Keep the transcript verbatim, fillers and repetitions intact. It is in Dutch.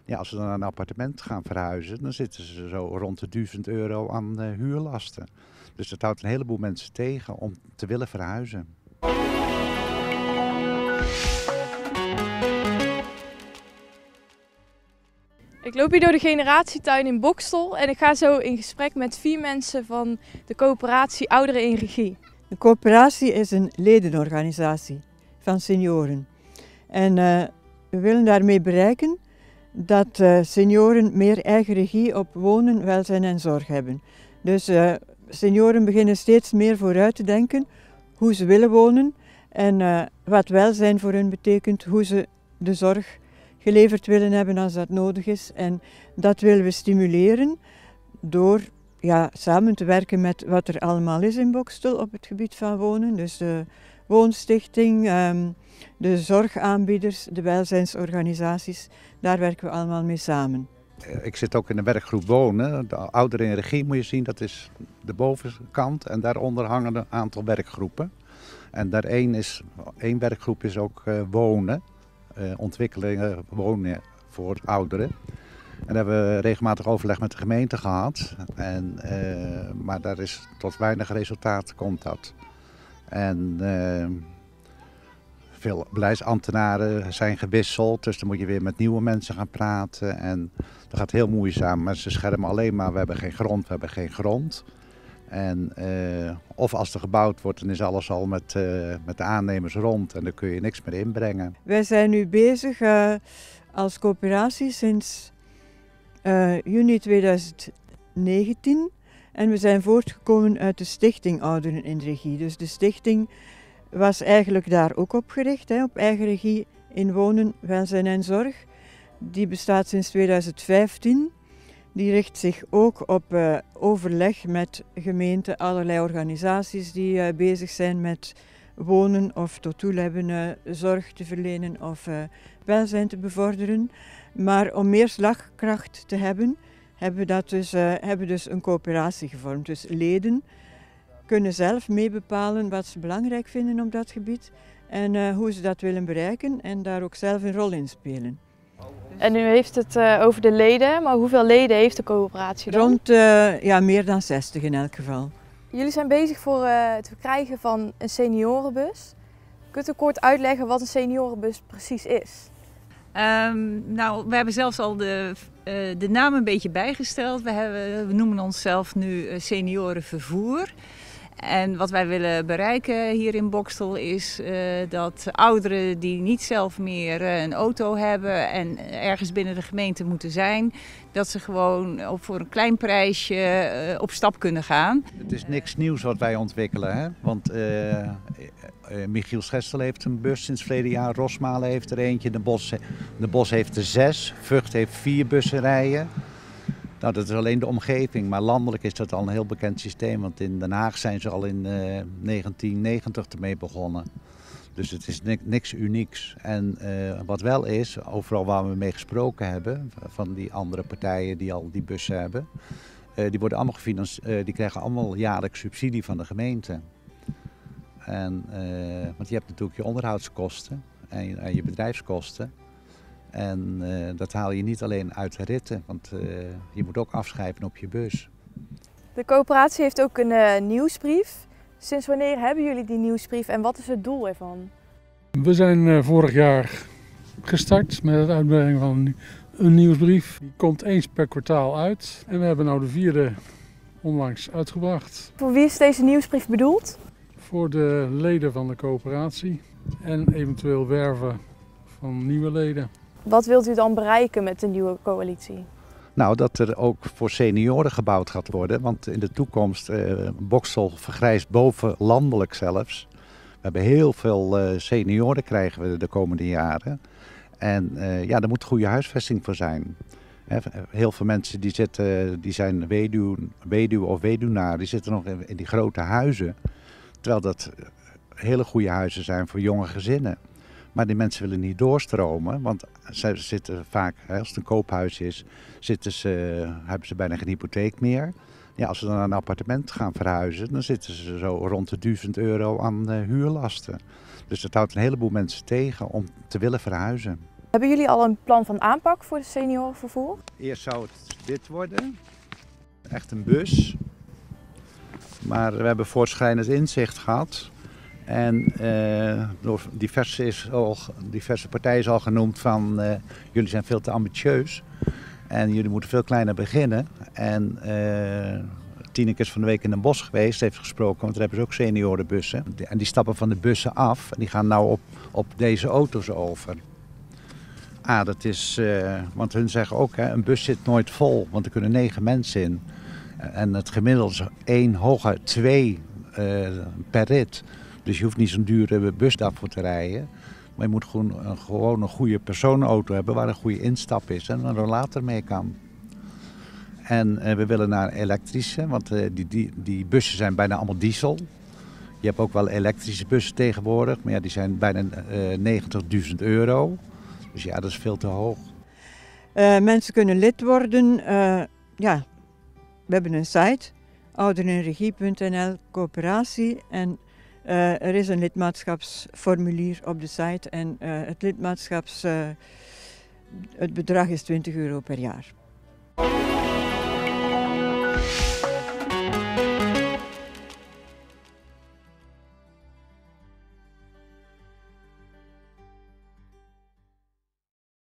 Ja, als ze dan naar een appartement gaan verhuizen, dan zitten ze zo rond de duizend euro aan uh, huurlasten. Dus dat houdt een heleboel mensen tegen om te willen verhuizen. Ik loop hier door de generatietuin in Boxtel en ik ga zo in gesprek met vier mensen van de coöperatie Ouderen in Regie. De coöperatie is een ledenorganisatie van senioren. En uh, we willen daarmee bereiken dat uh, senioren meer eigen regie op wonen, welzijn en zorg hebben. Dus uh, senioren beginnen steeds meer vooruit te denken hoe ze willen wonen en uh, wat welzijn voor hun betekent, hoe ze de zorg geleverd willen hebben als dat nodig is. En dat willen we stimuleren door ja, samen te werken met wat er allemaal is in Boxtel op het gebied van wonen. Dus de woonstichting, um, de zorgaanbieders, de welzijnsorganisaties, daar werken we allemaal mee samen. Ik zit ook in de werkgroep Wonen. De Ouderen in Regie moet je zien, dat is de bovenkant. En daaronder hangen een aantal werkgroepen. En daar één, is, één werkgroep is ook uh, Wonen. Uh, ontwikkelingen wonen voor ouderen. En daar hebben we regelmatig overleg met de gemeente gehad. En, uh, maar daar is tot weinig resultaat komt dat. En uh, veel beleidsambtenaren zijn gewisseld, dus dan moet je weer met nieuwe mensen gaan praten. En dat gaat heel moeizaam. Maar ze schermen alleen maar, we hebben geen grond, we hebben geen grond. En, uh, of als er gebouwd wordt, dan is alles al met, uh, met de aannemers rond en dan kun je niks meer inbrengen. Wij zijn nu bezig uh, als coöperatie sinds uh, juni tweeduizend negentien en we zijn voortgekomen uit de stichting Ouderen in Regie. Dus de stichting was eigenlijk daar ook op gericht, hè, op eigen regie in wonen, welzijn en zorg. Die bestaat sinds tweeduizend vijftien. Die richt zich ook op uh, overleg met gemeenten, allerlei organisaties die uh, bezig zijn met wonen of tot doel hebben uh, zorg te verlenen of uh, welzijn te bevorderen. Maar om meer slagkracht te hebben, hebben we, dat dus, uh, hebben we dus een coöperatie gevormd. Dus leden kunnen zelf meebepalen wat ze belangrijk vinden op dat gebied en uh, hoe ze dat willen bereiken en daar ook zelf een rol in spelen. En u heeft het uh, over de leden, maar hoeveel leden heeft de coöperatie dan? Rond uh, ja, meer dan zestig in elk geval. Jullie zijn bezig voor uh, het verkrijgen van een seniorenbus. Kunt u kort uitleggen wat een seniorenbus precies is? Um, nou, we hebben zelfs al de, uh, de naam een beetje bijgesteld. We, hebben, we noemen onszelf nu seniorenvervoer. En wat wij willen bereiken hier in Boxtel is uh, dat ouderen die niet zelf meer uh, een auto hebben en ergens binnen de gemeente moeten zijn, dat ze gewoon op, voor een klein prijsje uh, op stap kunnen gaan. Het is niks nieuws wat wij ontwikkelen, hè? Want uh, uh, Michiel Schestel heeft een bus sinds verleden jaar, Rosmalen heeft er eentje, de Bos, de Bos heeft er zes, Vught heeft vier bussen rijden. Nou, dat is alleen de omgeving, maar landelijk is dat al een heel bekend systeem, want in Den Haag zijn ze al in uh, negentien negentig ermee begonnen. Dus het is niks unieks. En uh, wat wel is, overal waar we mee gesproken hebben, van die andere partijen die al die bussen hebben, uh, die, worden allemaal uh, die krijgen allemaal jaarlijks subsidie van de gemeente. En, uh, want je hebt natuurlijk je onderhoudskosten en je, en je bedrijfskosten. En uh, dat haal je niet alleen uit de ritten, want uh, je moet ook afschrijven op je bus. De coöperatie heeft ook een uh, nieuwsbrief. Sinds wanneer hebben jullie die nieuwsbrief en wat is het doel ervan? We zijn uh, vorig jaar gestart met het uitbrengen van een nieuwsbrief. Die komt eens per kwartaal uit en we hebben nu de vierde onlangs uitgebracht. Voor wie is deze nieuwsbrief bedoeld? Voor de leden van de coöperatie en eventueel werven van nieuwe leden. Wat wilt u dan bereiken met de nieuwe coalitie? Nou, dat er ook voor senioren gebouwd gaat worden. Want in de toekomst, uh, Boxtel vergrijst boven landelijk zelfs. We hebben heel veel uh, senioren krijgen we de komende jaren. En uh, ja, daar moet goede huisvesting voor zijn. He, heel veel mensen die, zitten, die zijn weduw, weduw of weduwnaar, die zitten nog in, in die grote huizen. Terwijl dat hele goede huizen zijn voor jonge gezinnen. Maar die mensen willen niet doorstromen, want ze zitten vaak, als het een koophuis is, zitten ze, hebben ze bijna geen hypotheek meer. Ja, als ze dan naar een appartement gaan verhuizen, dan zitten ze zo rond de duizend euro aan uh, huurlasten. Dus dat houdt een heleboel mensen tegen om te willen verhuizen. Hebben jullie al een plan van aanpak voor de seniorenvervoer? Eerst zou het dit worden, echt een bus. Maar we hebben voortschrijdend inzicht gehad. En uh, door diverse, is al, diverse partijen is al genoemd van uh, jullie zijn veel te ambitieus. En jullie moeten veel kleiner beginnen. En uh, Tineke is van de week in Den Bosch geweest, heeft gesproken, want daar hebben ze ook seniorenbussen. En die stappen van de bussen af en die gaan nou op, op deze auto's over. Ah, dat is, uh, want hun zeggen ook, hè, een bus zit nooit vol, want er kunnen negen mensen in. En het gemiddelde is één, hooguit twee uh, per rit. Dus je hoeft niet zo'n dure bus daarvoor te rijden. Maar je moet gewoon een, gewoon een goede personenauto hebben waar een goede instap is en een rollator mee kan. En uh, we willen naar elektrische, want uh, die, die, die bussen zijn bijna allemaal diesel. Je hebt ook wel elektrische bussen tegenwoordig, maar ja, die zijn bijna uh, negentigduizend euro. Dus ja, dat is veel te hoog. Uh, mensen kunnen lid worden. Uh, ja, we hebben een site, ouderenregie punt n l, coöperatie. En uh, er is een lidmaatschapsformulier op de site. En uh, het lidmaatschaps, uh, het bedrag is twintig euro per jaar.